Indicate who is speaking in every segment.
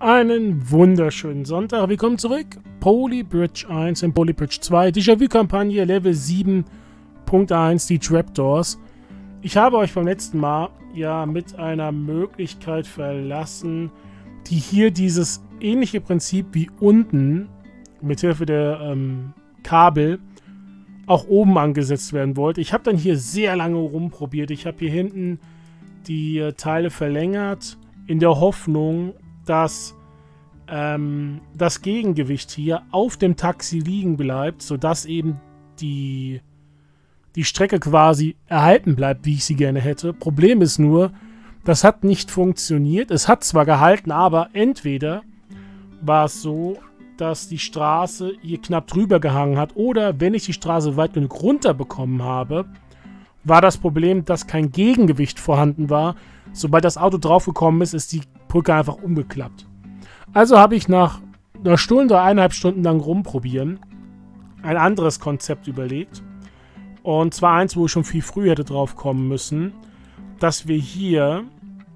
Speaker 1: Einen wunderschönen Sonntag. Willkommen zurück. Polybridge 1 und Polybridge 2. Déjà-vu-Kampagne Level 7.1, die Trapdoors. Ich habe euch beim letzten Mal ja mit einer Möglichkeit verlassen, die hier dieses ähnliche Prinzip wie unten mithilfe der Kabel auch oben angesetzt werden wollte. Ich habe dann hier sehr lange rumprobiert. Ich habe hier hinten die Teile verlängert, in der Hoffnung, dass das Gegengewicht hier auf dem Taxi liegen bleibt, sodass eben die Strecke quasi erhalten bleibt, wie ich sie gerne hätte. Problem ist nur, das hat nicht funktioniert. Es hat zwar gehalten, aber entweder war es so, dass die Straße hier knapp drüber gehangen hat, oder wenn ich die Straße weit genug runterbekommen habe, war das Problem, dass kein Gegengewicht vorhanden war. Sobald das Auto draufgekommen ist, ist die Brücke einfach umgeklappt. Also habe ich nach einer Stunde, 1,5 Stunden lang rumprobieren, ein anderes Konzept überlegt. Und zwar eins, wo ich schon viel früher hätte drauf kommen müssen, dass wir hier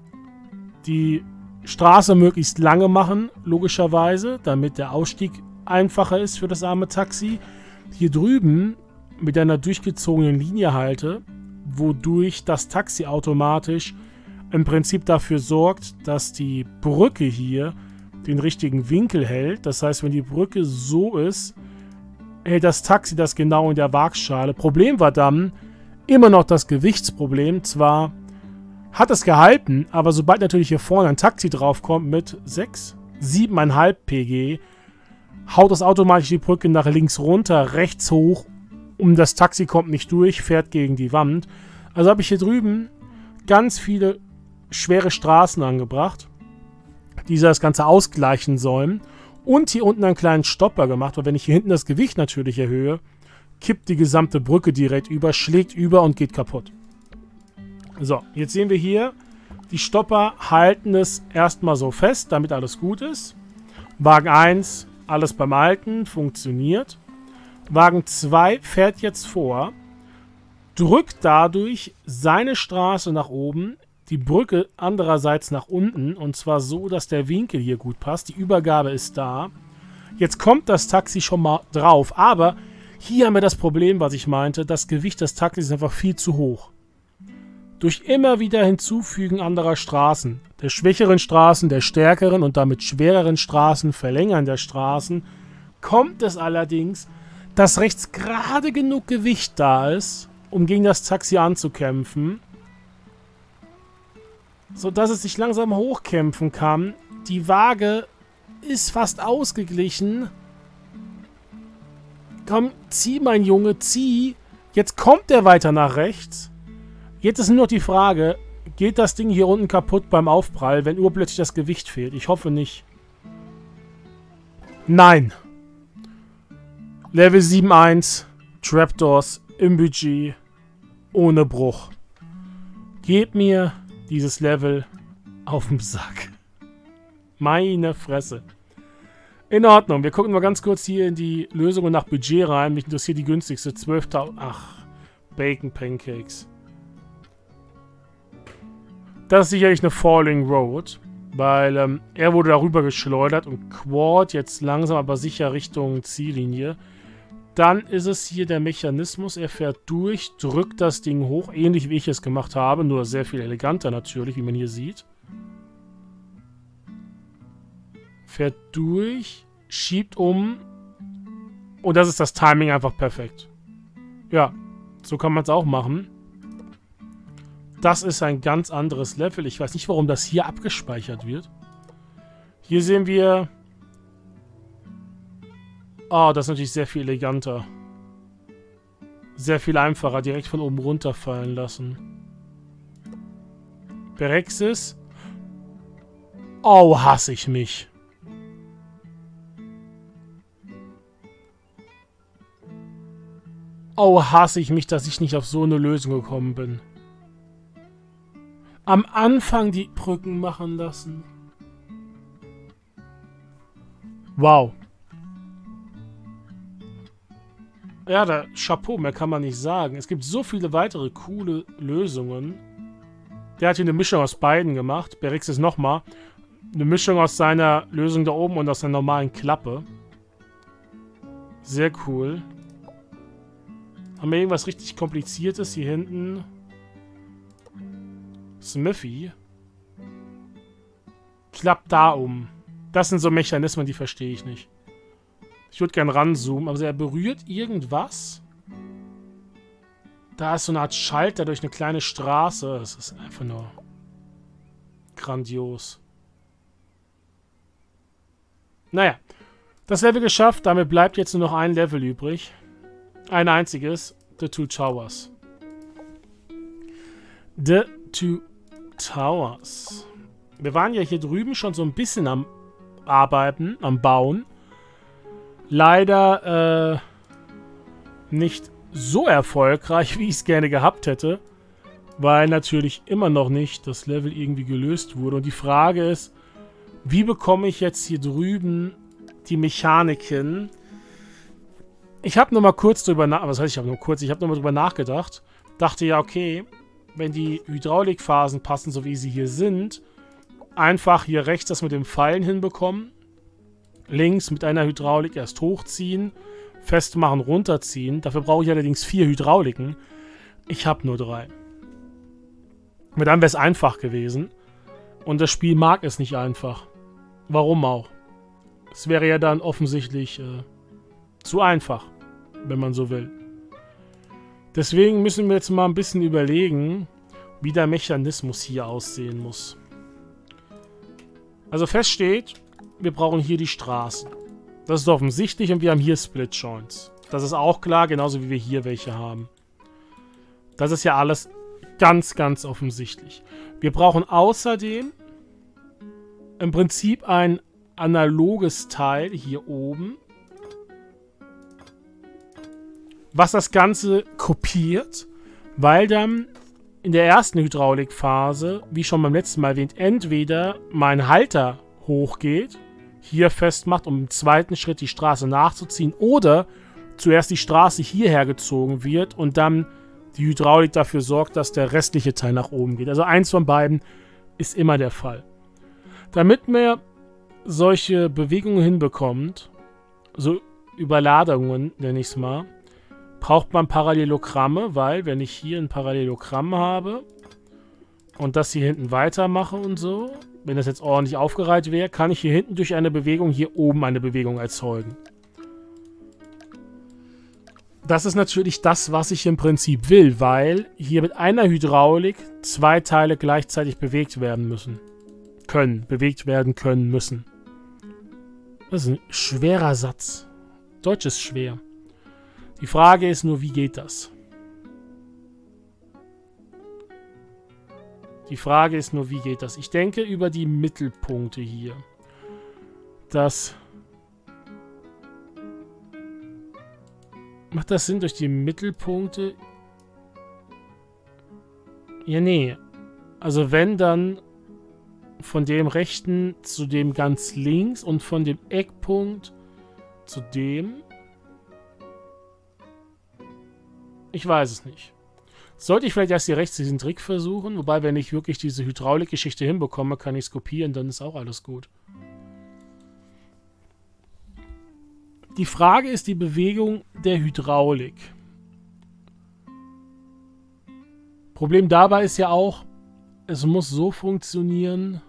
Speaker 1: die Straße möglichst lange machen, logischerweise, damit der Ausstieg einfacher ist für das arme Taxi. Hier drüben mit einer durchgezogenen Linie halte, wodurch das Taxi automatisch im Prinzip dafür sorgt, dass die Brücke hier den richtigen Winkel hält. Das heißt, wenn die Brücke so ist, hält das Taxi das genau in der Waagschale. Problem war dann immer noch das Gewichtsproblem. Zwar hat es gehalten, aber sobald natürlich hier vorne ein Taxi draufkommt mit 7,5 PG, haut das automatisch die Brücke nach links runter, rechts hoch, und das Taxi kommt nicht durch, fährt gegen die Wand. Also habe ich hier drüben ganz viele schwere Straßen angebracht, die das Ganze ausgleichen sollen. Und hier unten einen kleinen Stopper gemacht, weil wenn ich hier hinten das Gewicht natürlich erhöhe, kippt die gesamte Brücke direkt über, schlägt über und geht kaputt. So, jetzt sehen wir hier, die Stopper halten es erstmal so fest, damit alles gut ist. Wagen 1, alles beim Alten, funktioniert. Wagen 2 fährt jetzt vor, drückt dadurch seine Straße nach oben, die Brücke andererseits nach unten, und zwar so, dass der Winkel hier gut passt. Die Übergabe ist da. Jetzt kommt das Taxi schon mal drauf, aber hier haben wir das Problem, was ich meinte. Das Gewicht des Taxis ist einfach viel zu hoch. Durch immer wieder Hinzufügen anderer Straßen, der schwächeren Straßen, der stärkeren und damit schwereren Straßen, Verlängern der Straßen, kommt es allerdings, dass rechts gerade genug Gewicht da ist, um gegen das Taxi anzukämpfen, sodass es sich langsam hochkämpfen kann. Die Waage ist fast ausgeglichen. Komm, zieh, mein Junge, zieh. Jetzt kommt der weiter nach rechts. Jetzt ist nur noch die Frage, geht das Ding hier unten kaputt beim Aufprall, wenn urplötzlich das Gewicht fehlt? Ich hoffe nicht. Nein. Level 7.1, Trapdoors im Budget, ohne Bruch. Gebt mir dieses Level auf den Sack. Meine Fresse. In Ordnung, wir gucken mal ganz kurz hier in die Lösungen nach Budget rein. Mich interessiert die günstigste, 12.000. Ach, Bacon Pancakes. Das ist sicherlich eine Falling Road, weil er wurde darüber geschleudert und quad jetzt langsam aber sicher Richtung Ziellinie. Dann ist es hier der Mechanismus, er fährt durch, drückt das Ding hoch, ähnlich wie ich es gemacht habe, nur sehr viel eleganter natürlich, wie man hier sieht. Fährt durch, schiebt um, und das ist das Timing einfach perfekt. Ja, so kann man es auch machen. Das ist ein ganz anderes Level. Ich weiß nicht, warum das hier abgespeichert wird. Hier sehen wir... Oh, das ist natürlich sehr viel eleganter. Sehr viel einfacher. Direkt von oben runterfallen lassen. Berexis. Oh, hasse ich mich. Oh, hasse ich mich, dass ich nicht auf so eine Lösung gekommen bin. Am Anfang die Brücken machen lassen. Wow. Ja, da Chapeau, mehr kann man nicht sagen. Es gibt so viele weitere coole Lösungen. Der hat hier eine Mischung aus beiden gemacht. Berexis nochmal. Eine Mischung aus seiner Lösung da oben und aus der normalen Klappe. Sehr cool. Haben wir irgendwas richtig Kompliziertes hier hinten? Smithy. Klappt da um. Das sind so Mechanismen, die verstehe ich nicht. Ich würde gern ranzoomen, aber er berührt irgendwas. Da ist so eine Art Schalter durch eine kleine Straße. Das ist einfach nur grandios. Naja, das Level geschafft. Damit bleibt jetzt nur noch ein Level übrig. Ein einziges. The Two Towers. The Two Towers. Wir waren ja hier drüben schon so ein bisschen am Arbeiten, am Bauen. Leider nicht so erfolgreich, wie ich es gerne gehabt hätte. Weil natürlich immer noch nicht das Level irgendwie gelöst wurde. Und die Frage ist, wie bekomme ich jetzt hier drüben die Mechanik hin? Ich habe nochmal kurz drüber nachgedacht. Dachte ja, okay, wenn die Hydraulikphasen passen, so wie sie hier sind, einfach hier rechts das mit dem Pfeilen hinbekommen. Links mit einer Hydraulik erst hochziehen, festmachen, runterziehen. Dafür brauche ich allerdings 4 Hydrauliken. Ich habe nur 3. Aber dann wäre es einfach gewesen. Und das Spiel mag es nicht einfach. Warum auch? Es wäre ja dann offensichtlich zu einfach, wenn man so will. Deswegen müssen wir jetzt mal ein bisschen überlegen, wie der Mechanismus hier aussehen muss. Also fest steht, wir brauchen hier die Straßen. Das ist offensichtlich und wir haben hier Split Joints. Das ist auch klar, genauso wie wir hier welche haben. Das ist ja alles ganz, ganz offensichtlich. Wir brauchen außerdem im Prinzip ein analoges Teil hier oben, was das Ganze kopiert, weil dann in der ersten Hydraulikphase, wie schon beim letzten Mal erwähnt, entweder mein Halter hochgeht, hier festmacht, um im zweiten Schritt die Straße nachzuziehen, oder zuerst die Straße hierher gezogen wird und dann die Hydraulik dafür sorgt, dass der restliche Teil nach oben geht. Also eins von beiden ist immer der Fall. Damit man solche Bewegungen hinbekommt, so Überladungen nenne ich es mal, braucht man Parallelogramme, weil wenn ich hier ein Parallelogramm habe und das hier hinten weitermache und so, wenn das jetzt ordentlich aufgereiht wäre, kann ich hier hinten durch eine Bewegung hier oben eine Bewegung erzeugen. Das ist natürlich das, was ich im Prinzip will, weil hier mit einer Hydraulik 2 Teile gleichzeitig bewegt werden müssen. Bewegt werden können müssen. Das ist ein schwerer Satz. Deutsch ist schwer. Die Frage ist nur, wie geht das? Die Frage ist nur, wie geht das? Ich denke über die Mittelpunkte hier. Macht das Sinn durch die Mittelpunkte? Ja, nee. Also wenn, dann von dem rechten zu dem ganz links und von dem Eckpunkt zu dem. Ich weiß es nicht. Sollte ich vielleicht erst hier rechts diesen Trick versuchen? Wobei, wenn ich wirklich diese Hydraulik-Geschichte hinbekomme, kann ich es kopieren, dann ist auch alles gut. Die Frage ist die Bewegung der Hydraulik. Problem dabei ist ja auch, es muss so funktionieren,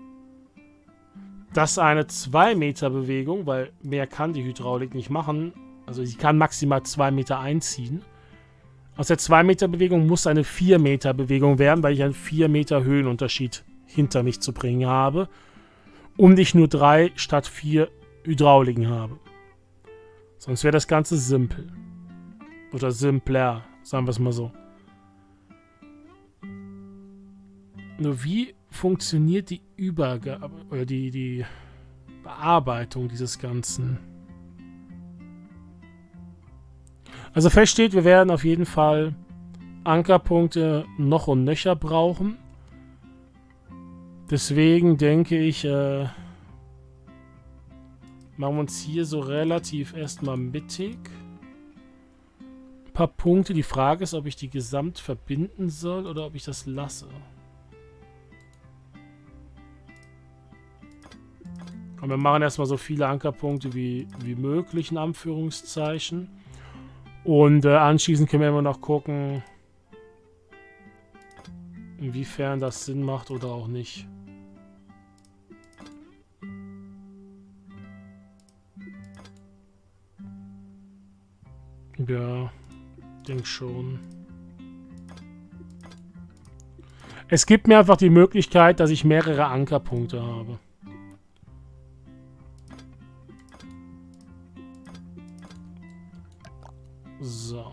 Speaker 1: dass eine 2 Meter Bewegung, weil mehr kann die Hydraulik nicht machen, also sie kann maximal 2 Meter einziehen. Aus der 2 Meter Bewegung muss eine 4 Meter Bewegung werden, weil ich einen 4 Meter Höhenunterschied hinter mich zu bringen habe. Und ich nur 3 statt 4 Hydrauliken habe. Sonst wäre das Ganze simpel. Oder simpler, sagen wir es mal so. Nur wie funktioniert die Übergabe oder die Bearbeitung dieses Ganzen? Also fest steht, wir werden auf jeden Fall Ankerpunkte noch und nöcher brauchen. Deswegen denke ich, machen wir uns hier so relativ erstmal mittig. Ein paar Punkte. Die Frage ist, ob ich die gesamt verbinden soll oder ob ich das lasse. Und wir machen erstmal so viele Ankerpunkte wie möglich, in Anführungszeichen. Und anschließend können wir immer noch gucken, inwiefern das Sinn macht oder auch nicht. Ja, denke schon. Es gibt mir einfach die Möglichkeit, dass ich mehrere Ankerpunkte habe. So.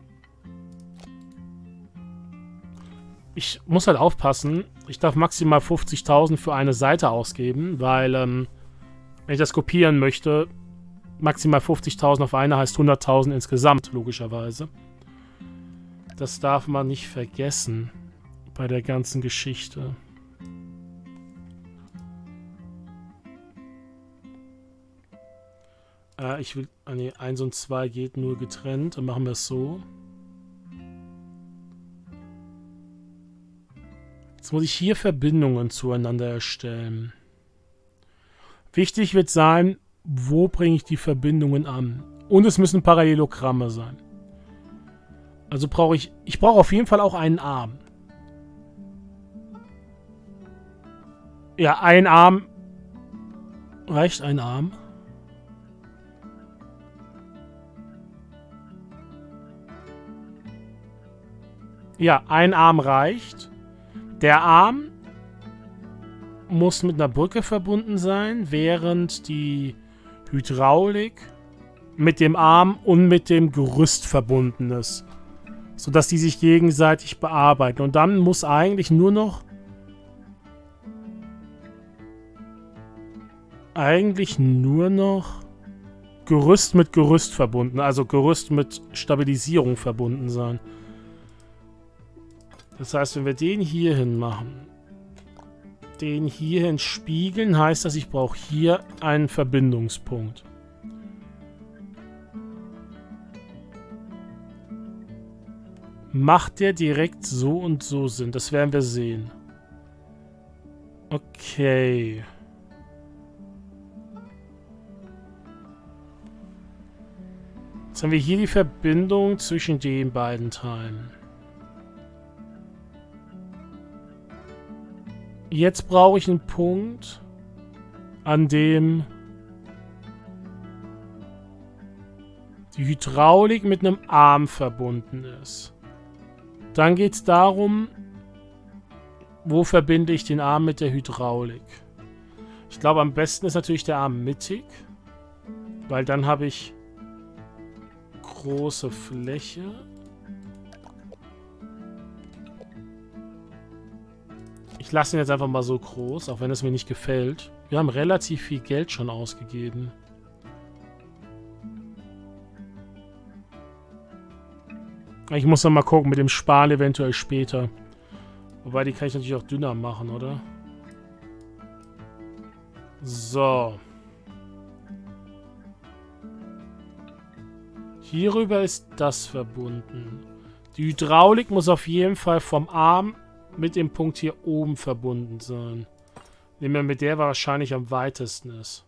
Speaker 1: Ich muss halt aufpassen. Ich darf maximal 50.000 für eine Seite ausgeben, weil, wenn ich das kopieren möchte, maximal 50.000 auf eine heißt 100.000 insgesamt, logischerweise. Das darf man nicht vergessen bei der ganzen Geschichte. Ich will... Ne, 1 und 2 geht nur getrennt. Dann machen wir es so. Jetzt muss ich hier Verbindungen zueinander erstellen. Wichtig wird sein, wo bringe ich die Verbindungen an? Und es müssen Parallelogramme sein. Also brauche ich... Ich brauche auf jeden Fall auch einen Arm. Ja, ein Arm... Reicht ein Arm? Ja, ein Arm reicht. Der Arm muss mit einer Brücke verbunden sein, während die Hydraulik mit dem Arm und mit dem Gerüst verbunden ist. Sodass die sich gegenseitig bearbeiten. Und dann muss eigentlich nur noch... Gerüst mit Gerüst verbunden. Also Gerüst mit Stabilisierung verbunden sein. Das heißt, wenn wir den hierhin machen, den hierhin spiegeln, heißt das, ich brauche hier einen Verbindungspunkt. Macht der direkt so und so Sinn? Das werden wir sehen. Okay. Jetzt haben wir hier die Verbindung zwischen den beiden Teilen. Jetzt brauche ich einen Punkt, an dem die Hydraulik mit einem Arm verbunden ist. Dann geht es darum, wo verbinde ich den Arm mit der Hydraulik. Ich glaube, am besten ist natürlich der Arm mittig, weil dann habe ich große Fläche. Ich lasse ihn jetzt einfach mal so groß, auch wenn es mir nicht gefällt. Wir haben relativ viel Geld schon ausgegeben. Ich muss noch mal gucken mit dem Sparen eventuell später. Wobei, die kann ich natürlich auch dünner machen, oder? So. Hierüber ist das verbunden. Die Hydraulik muss auf jeden Fall vom Arm mit dem Punkt hier oben verbunden sein. Nehmen wir mit der wahrscheinlich am weitesten ist.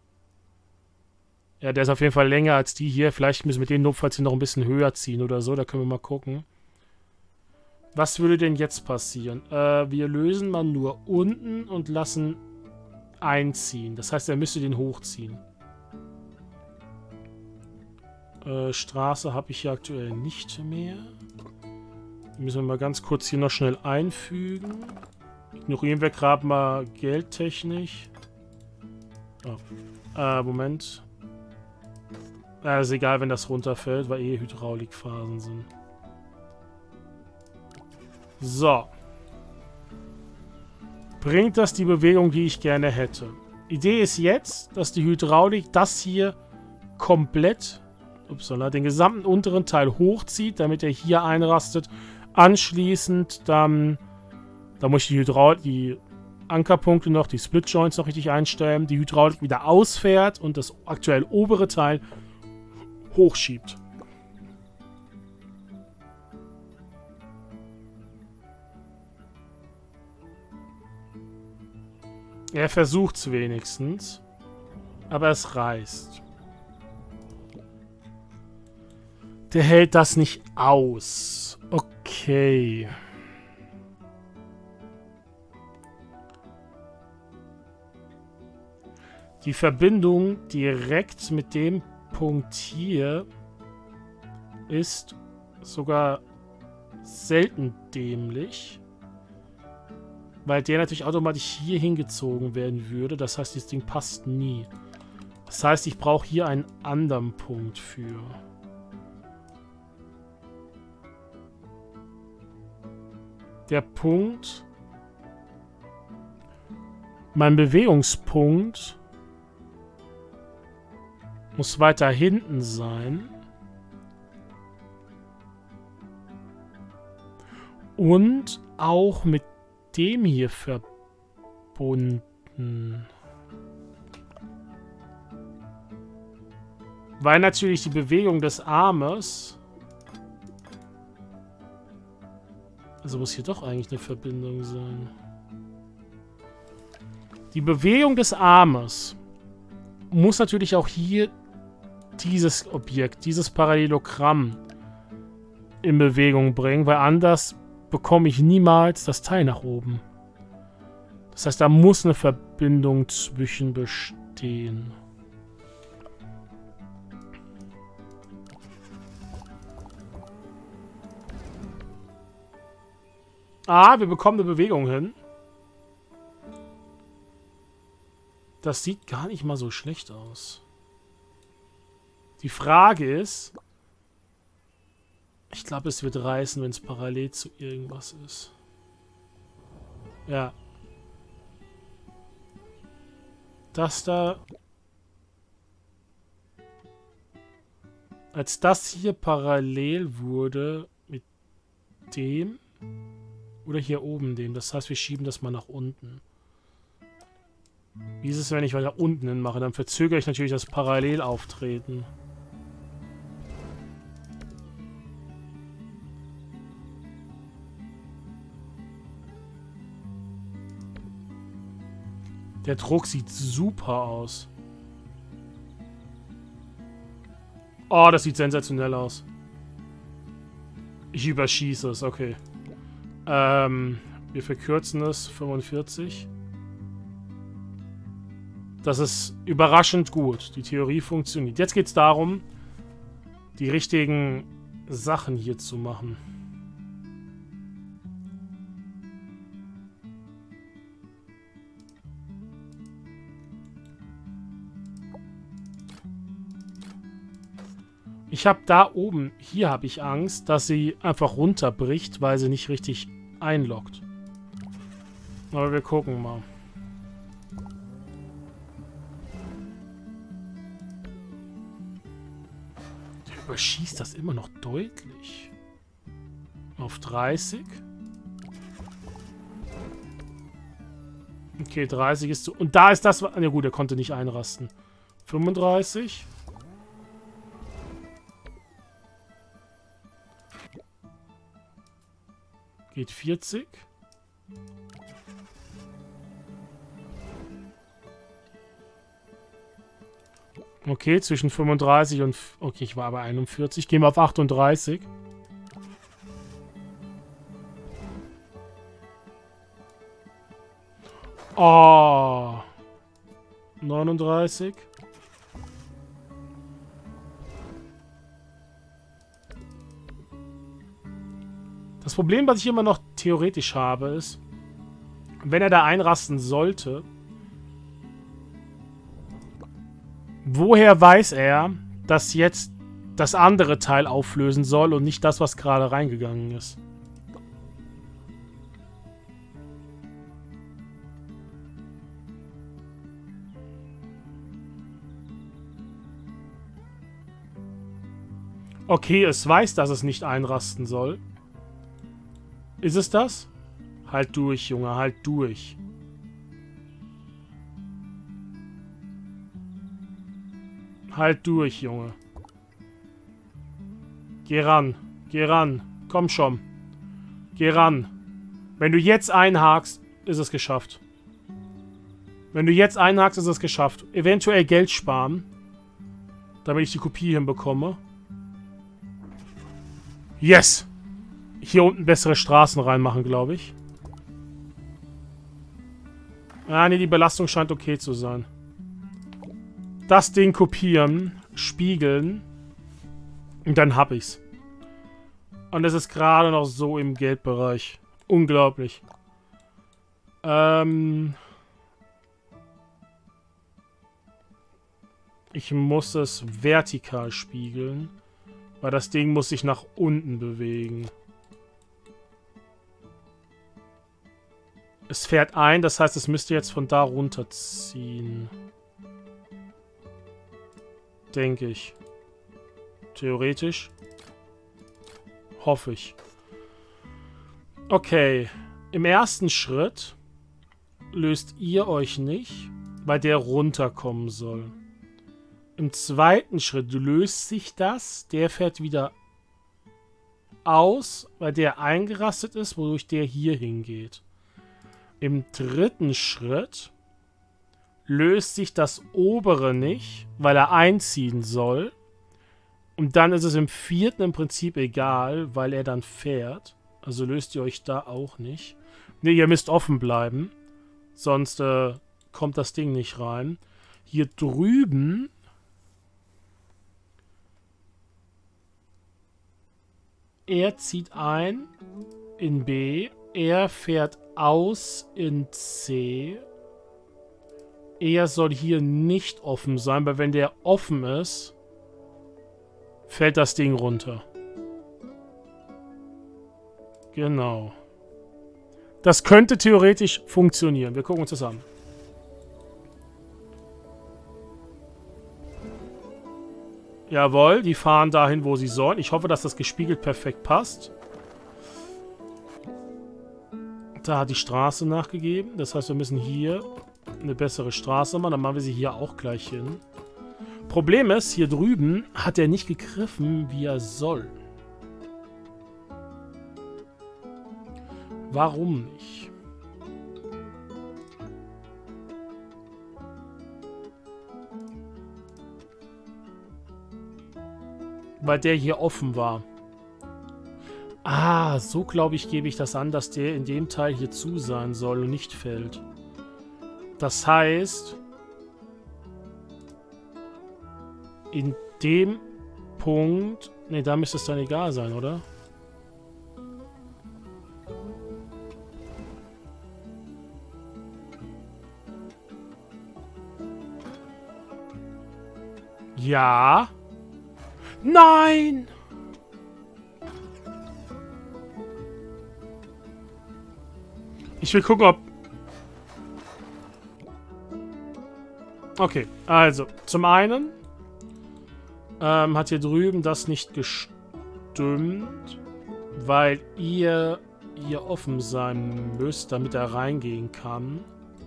Speaker 1: Ja, der ist auf jeden Fall länger als die hier. Vielleicht müssen wir den notfalls hier noch ein bisschen höher ziehen oder so. Da können wir mal gucken. Was würde denn jetzt passieren? Wir lösen mal nur unten und lassen einziehen. Das heißt, er müsste den hochziehen. Straße habe ich hier aktuell nicht mehr. Die müssen wir mal ganz kurz hier noch schnell einfügen. Ignorieren wir gerade mal geldtechnisch. Oh. Moment. Ist egal, wenn das runterfällt, weil eh Hydraulikphasen sind. So. Bringt das die Bewegung, die ich gerne hätte? Idee ist jetzt, dass die Hydraulik das hier komplett, den gesamten unteren Teil hochzieht, damit er hier einrastet. Anschließend dann, da muss ich die Ankerpunkte noch, die Split Joints noch richtig einstellen, die Hydraulik wieder ausfährt und das aktuell obere Teil hochschiebt. Er versucht es wenigstens. Aber es reißt. Der hält das nicht aus. Okay. Die Verbindung direkt mit dem Punkt hier ist sogar selten dämlich. Weil der natürlich automatisch hier hingezogen werden würde. Das heißt, dieses Ding passt nie. Das heißt, ich brauche hier einen anderen Punkt für. Der Punkt... Mein Bewegungspunkt muss weiter hinten sein. Und auch mit dem hier verbunden. Weil natürlich die Bewegung des Armes... Also muss hier doch eigentlich eine Verbindung sein. Die Bewegung des Armes muss natürlich auch hier dieses Objekt, dieses Parallelogramm in Bewegung bringen, weil anders bekomme ich niemals das Teil nach oben. Das heißt, da muss eine Verbindung zwischen bestehen. Ah, wir bekommen eine Bewegung hin. Das sieht gar nicht mal so schlecht aus. Die Frage ist... Ich glaube, es wird reißen, wenn es parallel zu irgendwas ist. Ja. Das da... Als das hier parallel wurde mit dem... Oder hier oben dem. Das heißt, wir schieben das mal nach unten. Wie ist es, wenn ich weiter unten hin mache? Dann verzögere ich natürlich das Parallelauftreten. Der Druck sieht super aus. Oh, das sieht sensationell aus. Ich überschieße es, okay. Wir verkürzen es, 45. Das ist überraschend gut. Die Theorie funktioniert. Jetzt geht es darum, die richtigen Sachen hier zu machen. Ich habe da oben, hier habe ich Angst, dass sie einfach runterbricht, weil sie nicht richtig einloggt. Aber wir gucken mal. Der überschießt das immer noch deutlich. Auf 30. Okay, 30 ist zu... Und da ist das... Ja gut, er konnte nicht einrasten. 35. Geht 40. Okay, zwischen 35 und... Okay, ich war bei 41. Gehen wir auf 38. Oh. 39. Das Problem, was ich immer noch theoretisch habe, ist, wenn er da einrasten sollte, woher weiß er, dass jetzt das andere Teil auflösen soll und nicht das, was gerade reingegangen ist? Okay, es weiß, dass es nicht einrasten soll. Ist es das? Halt durch, Junge, halt durch. Halt durch, Junge. Geh ran, komm schon. Geh ran. Wenn du jetzt einhakst, ist es geschafft. Wenn du jetzt einhakst, ist es geschafft. Eventuell Geld sparen. Damit ich die Kopie hinbekomme. Yes! Hier unten bessere Straßen reinmachen, glaube ich. Ah, ne, die Belastung scheint okay zu sein. Das Ding kopieren, spiegeln. Und dann hab ich's. Und es ist gerade noch so im Geldbereich. Unglaublich. Ich muss es vertikal spiegeln. Weil das Ding muss sich nach unten bewegen. Es fährt ein, das heißt, es müsste jetzt von da runterziehen. Denke ich. Theoretisch. Hoffe ich. Okay. Im ersten Schritt löst ihr euch nicht, weil der runterkommen soll. Im zweiten Schritt löst sich das. Der fährt wieder aus, weil der eingerastet ist, wodurch der hier hingeht. Im dritten Schritt löst sich das obere nicht, weil er einziehen soll. Und dann ist es im vierten im Prinzip egal, weil er dann fährt. Also löst ihr euch da auch nicht. Ne, ihr müsst offen bleiben. Sonst kommt das Ding nicht rein. Hier drüben er zieht ein in B. Er fährt aus in C. Er soll hier nicht offen sein, weil wenn der offen ist, fällt das Ding runter. Genau. Das könnte theoretisch funktionieren. Wir gucken uns das an. Jawohl, die fahren dahin, wo sie sollen. Ich hoffe, dass das gespiegelt perfekt passt. Da hat die Straße nachgegeben. Das heißt, wir müssen hier eine bessere Straße machen. Dann machen wir sie hier auch gleich hin. Problem ist, hier drüben hat er nicht gegriffen, wie er soll. Warum nicht? Weil der hier offen war. Ah, so glaube ich, gebe ich das an, dass der in dem Teil hier zu sein soll und nicht fällt. Das heißt, in dem Punkt... Ne, da müsste es dann egal sein, oder? Ja. Nein! Ich will gucken, ob... Okay, also, zum einen hat hier drüben das nicht gestimmt, weil ihr hier offen sein müsst, damit er reingehen kann.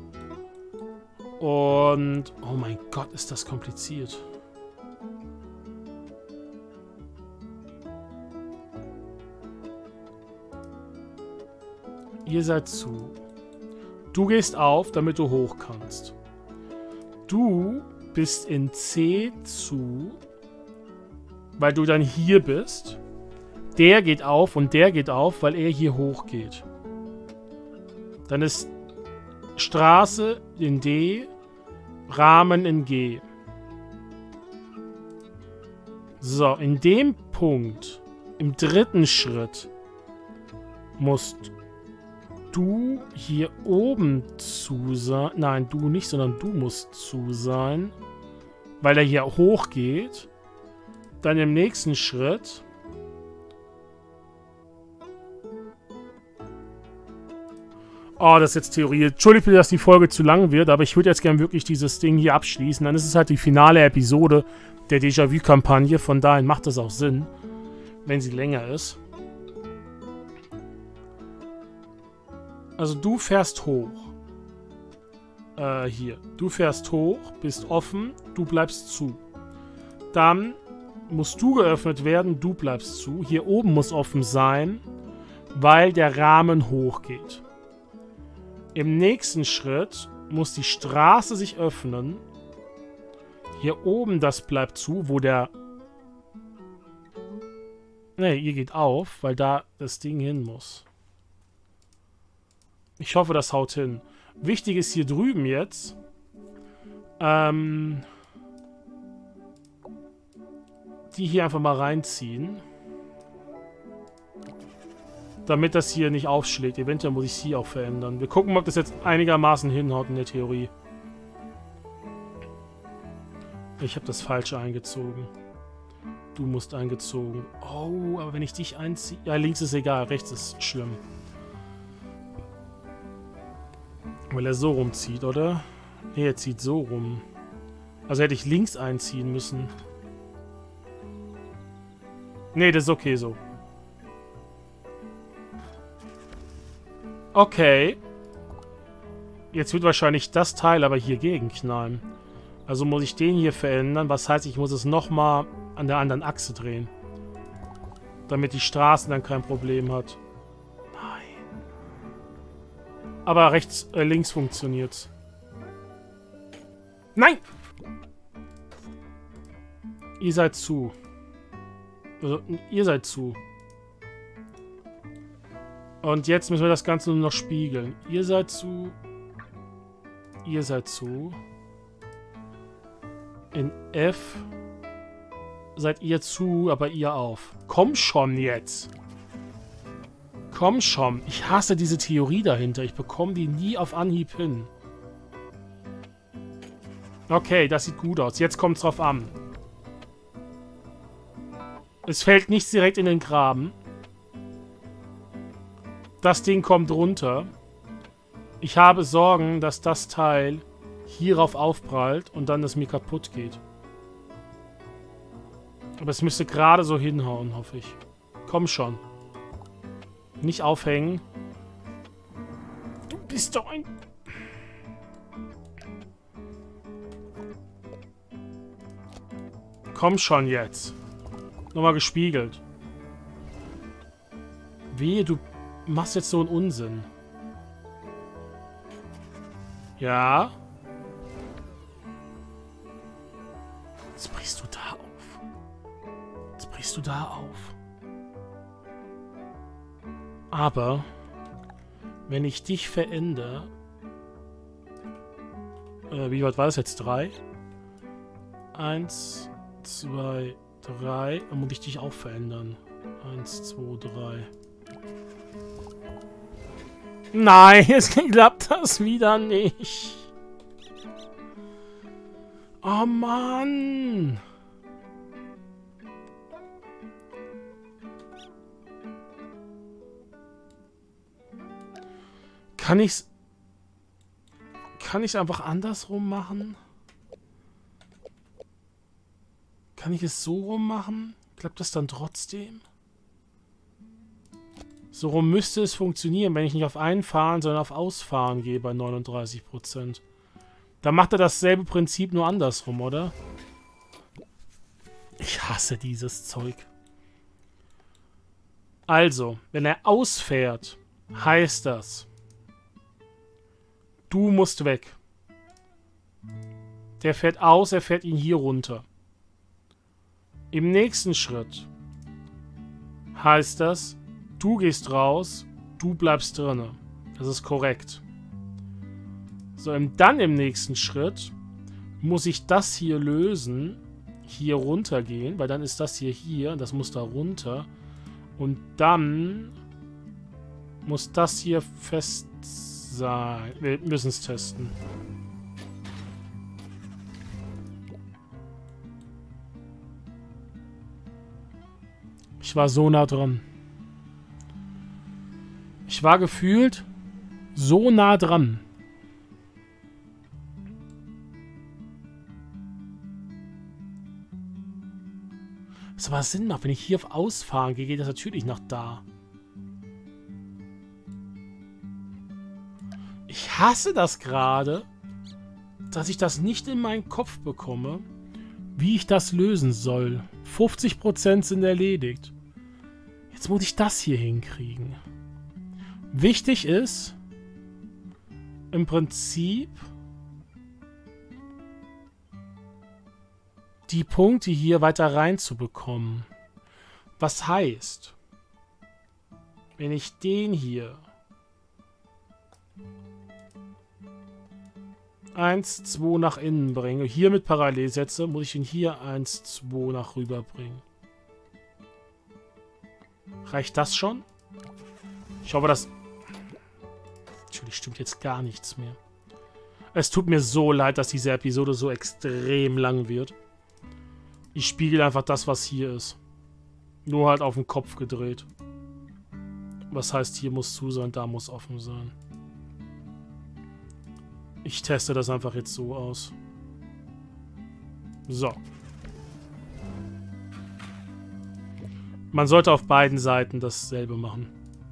Speaker 1: Und... Oh mein Gott, ist das kompliziert. Ihr seid zu. Du gehst auf, damit du hoch kannst. Du bist in C zu, weil du dann hier bist. Der geht auf und der geht auf, weil er hier hoch geht. Dann ist Straße in D, Rahmen in G. So, in dem Punkt, im dritten Schritt, musst du hier oben zu sein. Nein, du nicht, sondern du musst zu sein. Weil er hier hoch geht. Dann im nächsten Schritt. Oh, das ist jetzt Theorie. Entschuldigt bitte, dass die Folge zu lang wird, aber ich würde jetzt gerne wirklich dieses Ding hier abschließen. Dann ist es halt die finale Episode der Déjà-vu-Kampagne. Von daher macht das auch Sinn, wenn sie länger ist. Also du fährst hoch. Hier. Du fährst hoch, bist offen, du bleibst zu. Dann musst du geöffnet werden, du bleibst zu. Hier oben muss offen sein, weil der Rahmen hochgeht. Im nächsten Schritt muss die Straße sich öffnen. Hier oben, das bleibt zu, wo der... Ne, ihr geht auf, weil da das Ding hin muss. Ich hoffe, das haut hin. Wichtig ist hier drüben jetzt... die hier einfach mal reinziehen. Damit das hier nicht aufschlägt. Eventuell muss ich sie auch verändern. Wir gucken mal, ob das jetzt einigermaßen hinhaut in der Theorie. Ich habe das Falsche eingezogen. Du musst eingezogen. Oh, aber wenn ich dich einziehe... Ja, links ist egal, rechts ist schlimm. Weil er so rumzieht, oder? Nee, er zieht so rum. Also hätte ich links einziehen müssen. Nee, das ist okay so. Okay. Jetzt wird wahrscheinlich das Teil aber hier gegenknallen. Also muss ich den hier verändern. Was heißt, ich muss es nochmal an der anderen Achse drehen. Damit die Straße dann kein Problem hat. Nein. Aber links funktioniert's. Nein! Ihr seid zu. Also, ihr seid zu. Und jetzt müssen wir das Ganze nur noch spiegeln. Ihr seid zu. Ihr seid zu. In F seid ihr zu, aber ihr auf. Komm schon jetzt. Komm schon. Ich hasse diese Theorie dahinter. Ich bekomme die nie auf Anhieb hin. Okay, das sieht gut aus. Jetzt kommt es drauf an. Es fällt nichts direkt in den Graben. Das Ding kommt runter. Ich habe Sorgen, dass das Teil hierauf aufprallt und dann es mir kaputt geht. Aber es müsste gerade so hinhauen, hoffe ich. Komm schon. Nicht aufhängen. Du bist doch ein... Komm schon jetzt. Nochmal gespiegelt. Wehe, du machst jetzt so einen Unsinn. Ja. Jetzt brichst du da auf. Jetzt brichst du da auf. Aber wenn ich dich verändere... wie weit war das jetzt? 3? 1, 2, 3. Dann muss ich dich auch verändern. 1, 2, 3. Nein, jetzt klappt das wieder nicht. Oh Mann. Kann ich's einfach andersrum machen? Kann ich es so rum machen? Klappt das dann trotzdem? So rum müsste es funktionieren, wenn ich nicht auf Einfahren, sondern auf Ausfahren gehe bei 39%. Da macht er dasselbe Prinzip nur andersrum, oder? Ich hasse dieses Zeug. Also, wenn er ausfährt, heißt das, du musst weg. Der fährt aus, er fährt ihn hier runter. Im nächsten Schritt heißt das, du gehst raus, du bleibst drinne. Das ist korrekt. So, dann im nächsten Schritt muss ich das hier lösen, hier runtergehen, weil dann ist das hier, das muss da runter. Und dann muss das hier fest sein. Wir müssen es testen. Ich war so nah dran. Ich war gefühlt so nah dran. Das aber Sinn macht, wenn ich hier auf Ausfahren gehe, geht das natürlich nach da. Ich hasse das gerade, dass ich das nicht in meinen Kopf bekomme, wie ich das lösen soll. 50% sind erledigt. Jetzt muss ich das hier hinkriegen. Wichtig ist, im Prinzip, die Punkte hier weiter reinzubekommen. Was heißt, wenn ich den hier 1, 2 nach innen bringe, hier mit parallel setze, muss ich ihn hier 1, 2 nach rüber bringen. Reicht das schon? Ich hoffe, das... Natürlich stimmt jetzt gar nichts mehr. Es tut mir so leid, dass diese Episode so extrem lang wird. Ich spiegel einfach das, was hier ist. Nur halt auf den Kopf gedreht. Was heißt, hier muss zu sein, da muss offen sein. Ich teste das einfach jetzt so aus. So. Man sollte auf beiden Seiten dasselbe machen.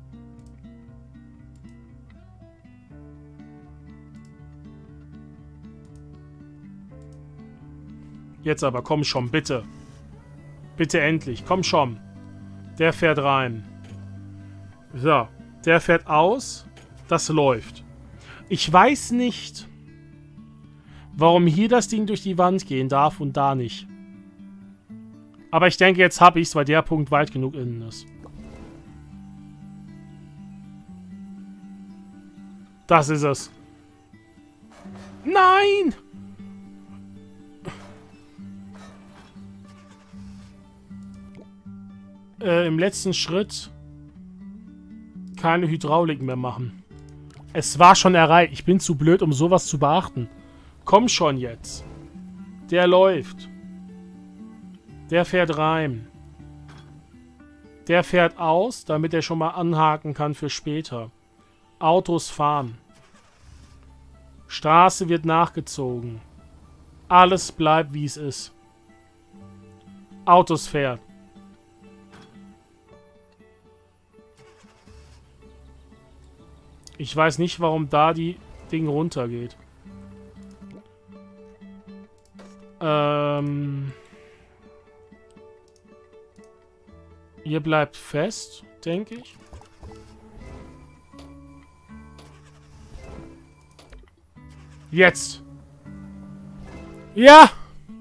Speaker 1: Jetzt aber, komm schon, bitte. Bitte endlich, komm schon. Der fährt rein. So, der fährt aus. Das läuft. Ich weiß nicht, warum hier das Ding durch die Wand gehen darf und da nicht. Aber ich denke, jetzt habe ich es, weil der Punkt weit genug innen ist. Das ist es. Nein! Im letzten Schritt keine Hydraulik mehr machen. Es war schon erreicht. Ich bin zu blöd, um sowas zu beachten. Komm schon jetzt. Der läuft. Der fährt rein. Der fährt aus, damit er schon mal anhaken kann für später. Autos fahren. Straße wird nachgezogen. Alles bleibt, wie es ist. Autos fährt. Ich weiß nicht, warum da die Ding runtergeht. Ihr bleibt fest, denke ich. Jetzt. Ja!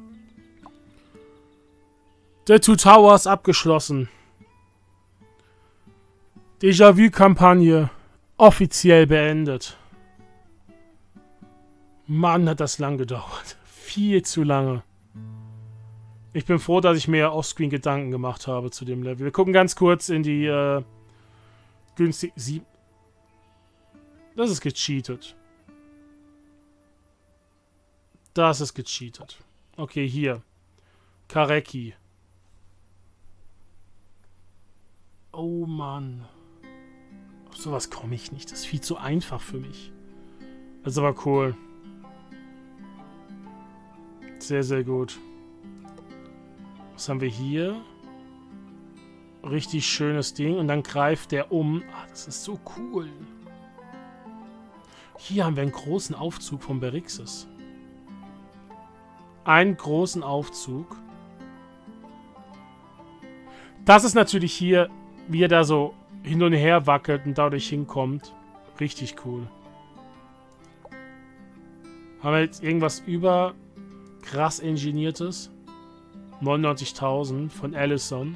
Speaker 1: The Two Towers abgeschlossen. Déjà-vu-Kampagne offiziell beendet. Mann, hat das lang gedauert. Viel zu lange. Ich bin froh, dass ich mir offscreen Gedanken gemacht habe zu dem Level. Wir gucken ganz kurz in die günstig... Das ist gecheatet. Das ist gecheatet. Okay, hier. Kareki. Oh Mann. Auf sowas komme ich nicht. Das ist viel zu einfach für mich. Das ist aber cool. Sehr, sehr gut. Was haben wir hier? Richtig schönes Ding. Und dann greift der um. Ah, das ist so cool. Hier haben wir einen großen Aufzug von Berixis. Einen großen Aufzug. Das ist natürlich hier, wie er da so hin und her wackelt und dadurch hinkommt. Richtig cool. Haben wir jetzt irgendwas über krass Engineertes? 99.000 von Allison.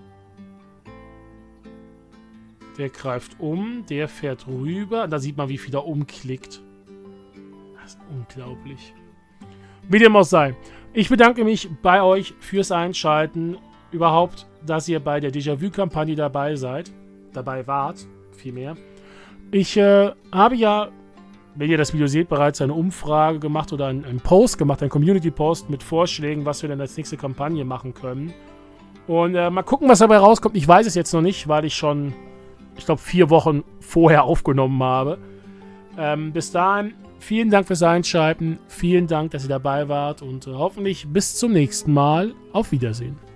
Speaker 1: Der greift um, der fährt rüber. Da sieht man, wie viel er umklickt. Das ist unglaublich. Wie dem auch sei. Ich bedanke mich bei euch fürs Einschalten. Überhaupt, dass ihr bei der Déjà-vu-Kampagne dabei seid. Dabei wart, vielmehr. Ich habe ja, wenn ihr das Video seht, bereits eine Umfrage gemacht oder einen Post gemacht, einen Community-Post mit Vorschlägen, was wir denn als nächste Kampagne machen können. Und mal gucken, was dabei rauskommt. Ich weiß es jetzt noch nicht, weil ich schon, ich glaube, 4 Wochen vorher aufgenommen habe. Bis dahin, vielen Dank fürs Einschalten. Vielen Dank, dass ihr dabei wart. Und hoffentlich bis zum nächsten Mal. Auf Wiedersehen.